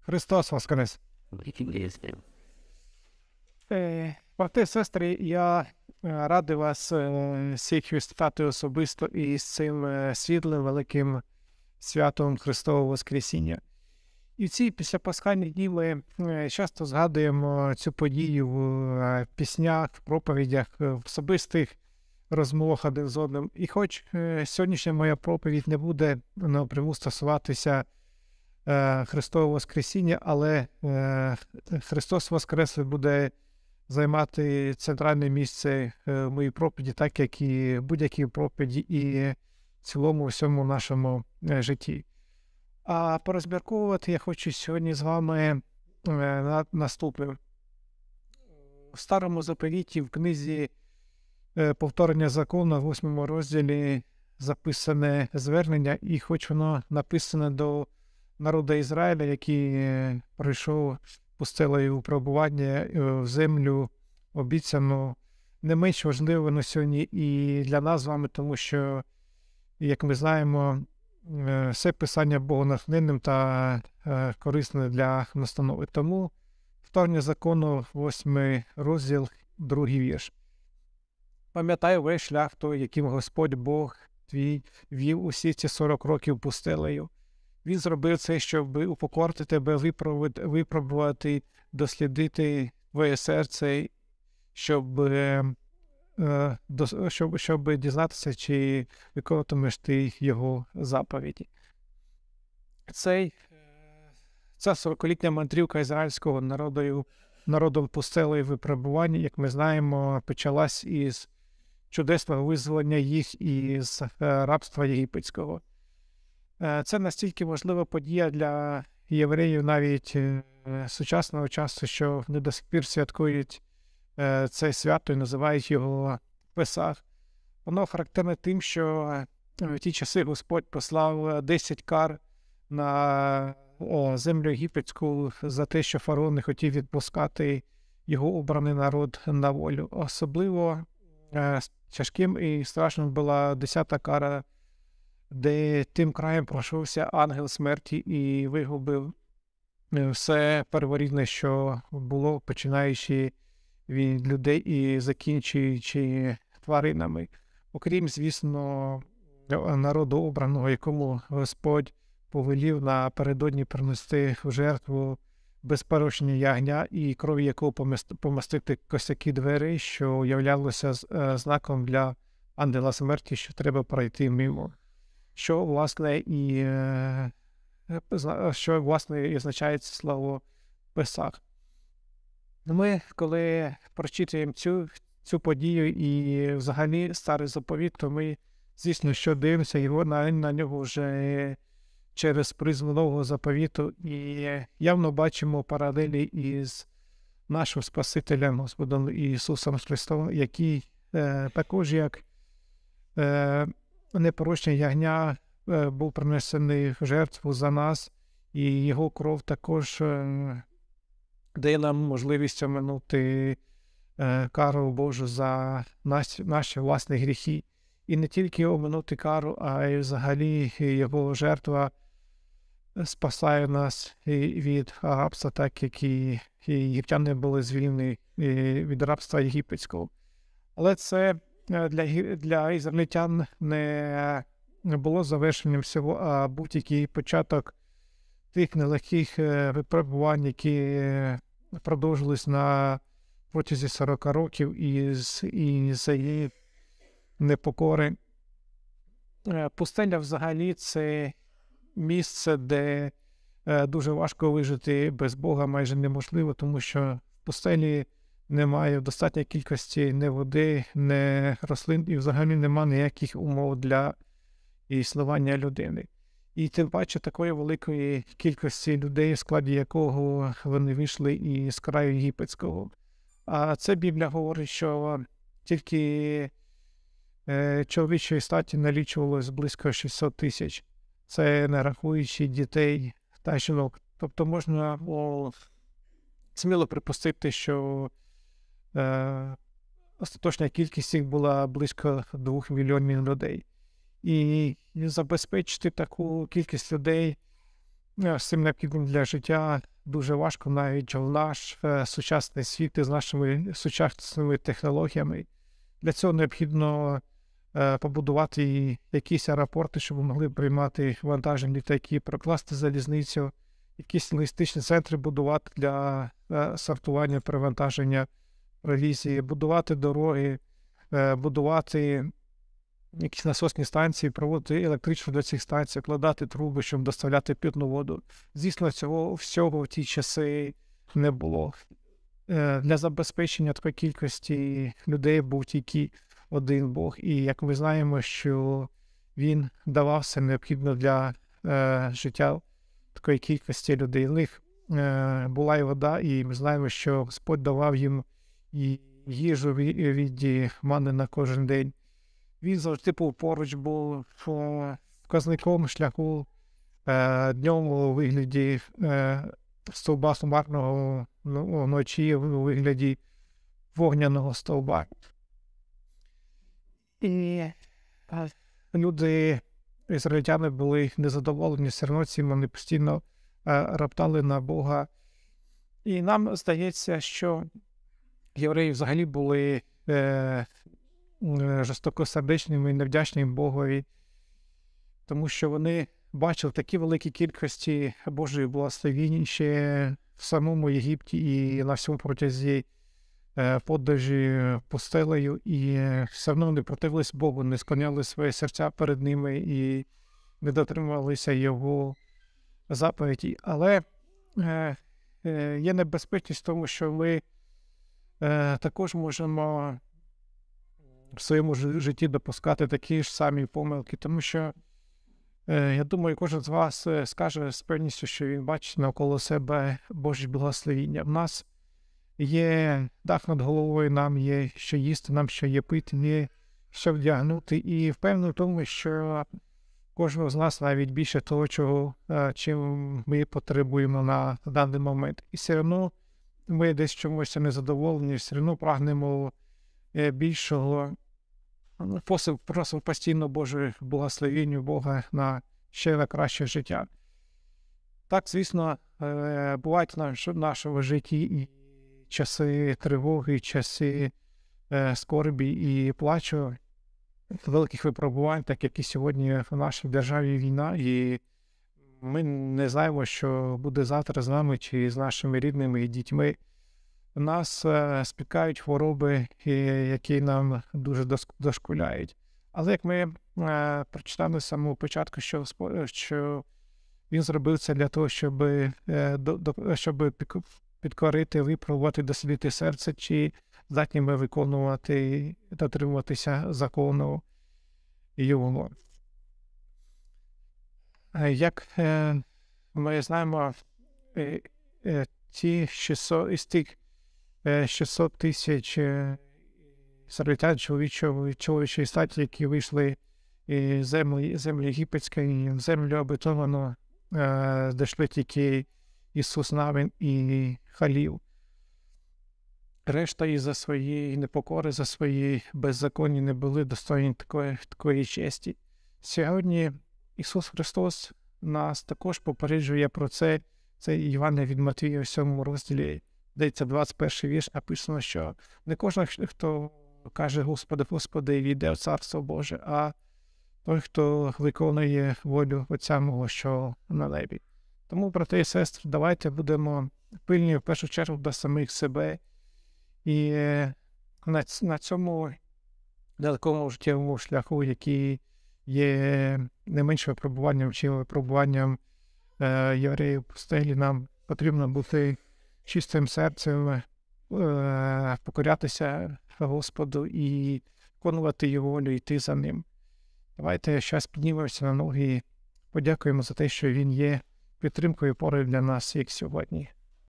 Христос Воскрес! Брати і сестри, я радий вас всіх вітати особисто із цим світлим великим святом Христового Воскресіння. І в ці післяпасхальні дні ми часто згадуємо цю подію в піснях, в проповідях, в особистих розмовах один з одним. І хоч сьогоднішня моя проповідь не буде напряму стосуватися Христового Воскресіння, але Христос Воскреслий буде займати центральне місце в моїй проповіді, так як і в будь-якій проповіді і в цілому всьому нашому житті. А порозмірковувати я хочу сьогодні з вами наступним. В Старому Заповіті, в книзі «Повторення закону» в 8 розділі записане звернення, і хоч воно написане до народу Ізраїля, який пройшов пустелею випробування в землю обіцяну, не менш важливо воно сьогодні і для нас з вами, тому що, як ми знаємо, все писання богонатхненним та корисне для настанови. Тому повторення закону, 8 розділ, 2 вірш. «Пам'ятай весь шлях той, яким Господь Бог твій вів усі ці 40 років пустелею. Він зробив це, щоб упокорити тебе, випробувати, дослідити твоє серце, щоб дізнатися, чи виконуватимеш ти його заповіді». Ця 40-літня мандрівка ізраїльського народом пустелею випробування, як ми знаємо, почалась із чудесного визволення їх із рабства єгипетського. Це настільки важлива подія для євреїв навіть сучасного часу, що вони до сих пір святкують це свято і називають його Песах. Воно характерне тим, що в ті часи Господь послав 10 кар на землю єгипетську за те, що фараон не хотів відпускати його обраний народ на волю. Особливо тяжким і страшним була 10-та кара, де тим краєм пройшовся ангел смерті і вигубив все перворідне, що було, починаючи від людей і закінчуючи тваринами. Окрім, звісно, народу обраного, якому Господь повелів напередодні принести в жертву безпорушення ягня і крові якого помастити косяки дверей, що являлося знаком для ангела смерті, що треба пройти мимо. Що, власне, і означає це слово «Песах». Ми, коли прочитуємо цю подію і взагалі Старий Заповіт, то ми, звісно, що дивимося його на нього вже через призму Нового Заповіту і явно бачимо паралелі із нашим Спасителем, Господом Ісусом Христом, який також як непорочне ягня був принесений в жертву за нас, і його кров також дає нам можливість оминути кару Божу за наші власні гріхи. І не тільки оминути кару, а й взагалі його жертва спасає нас від рабства, так як і єгиптяни були звільнені від рабства єгипетського. Але це для ізраїльтян не було завершенням всього, а був тільки початок тих нелегких випробувань, які продовжились на протязі 40 років із її непокори. Пустеля взагалі це місце, де дуже важко вижити без Бога, майже неможливо, тому що в пустелі немає достатньої кількості ні води, ні рослин, і взагалі немає ніяких умов для існування людини. І тим паче такої великої кількості людей, в складі якого вони вийшли із краю єгипетського. А це Біблія говорить, що тільки чоловічої статі налічувалось близько 600 тисяч. Це не рахуючи дітей та жінок. Тобто можна сміло припустити, що остаточна кількість їх була близько 2 мільйонів людей. І забезпечити таку кількість людей всім необхідним для життя дуже важко навіть в наш сучасний світ з нашими сучасними технологіями. Для цього необхідно побудувати якісь аеропорти, щоб могли приймати вантажні літаки, прокласти залізницю, якісь логістичні центри будувати для сортування, перевантаження провізії, будувати дороги, будувати якісь насосні станції, проводити електричну до цих станцій, кладати труби, щоб доставляти питну воду. Звісно, цього всього в ті часи не було. Для забезпечення такої кількості людей був тільки один Бог. І як ми знаємо, що він давав все необхідне для життя такої кількості людей. В них була і вода, і ми знаємо, що Господь давав їм і їжу від мани на кожен день. Він завжди був поруч, був вказником шляху, днем у вигляді стовба хмарного, вночі у вигляді вогняного стовба. І люди, ізраїльтяни, були незадоволені все одно цим, вони постійно роптали на Бога. І нам здається, що євреї взагалі були жорстокосердечними і невдячними Богові, тому що вони бачили такі великі кількості Божої благословінь ще в самому Єгипті і на всьому протязі подорожі пустелею, і все одно не противились Богу, не склоняли свої серця перед ними і не дотримувалися Його заповіді. Але є небезпечність в тому, що ми також можемо в своєму житті допускати такі ж самі помилки, тому що, я думаю, кожен з вас скаже з певністю, що він бачить навколо себе Божі благословіння. В нас є дах над головою, нам є що їсти, нам що є пити, є що вдягнути. І впевнений в тому, що кожного з нас навіть більше того, чим ми потребуємо на даний момент. І все одно ми десь чомусь незадоволені, все одно прагнемо більшого. Просимо постійно Боже благословіння Бога на ще на краще життя. Так, звісно, бувають в нашому житті і часи тривоги, і часи скорбі і плачу, великих випробувань, так як і сьогодні в нашій державі війна, і ми не знаємо, що буде завтра з нами чи з нашими рідними і дітьми. Нас спіткають хвороби, які нам дуже дошкуляють. Але як ми прочитали з самого початку, що він зробив це для того, щоб підкорити, випробувати, дослідити серце, чи здатні ми виконувати, дотримуватися закону Його. Як ми знаємо, ці 600 із тих 600 тисяч ізраїльтян чоловічої статі, які вийшли з землі єгипетської, в землю обетовану, дійшли тільки Ісус Навин і Халів. Решта із-за своєї непокори, за свої беззаконні не були достойні такої честі. Сьогодні Ісус Христос нас також попереджує про це. Це Євангеліє від Матвія в 7 розділі, здається, 21 вірш, написано, що не кожен, хто каже Господи, Господи, війде в Царство Боже, а той, хто виконує волю Отця мого, що на небі. Тому, брати і сестри, давайте будемо пильні в першу чергу до самих себе. І на цьому далекому життєвому шляху, який є не меншим випробуванням, чим випробуванням євреїв в пустелі, нам потрібно бути чистим серцем, покорятися Господу і виконувати Його волю, йти за Ним. Давайте зараз піднімемося на ноги і подякуємо за те, що Він є підтримкою і опорою для нас, як сьогодні.